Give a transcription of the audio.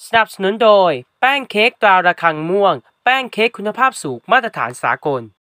สนับสนุนโดยแป้งเค้กตราระฆังม่วงแป้งเค้กคุณภาพสูงมาตรฐานสากล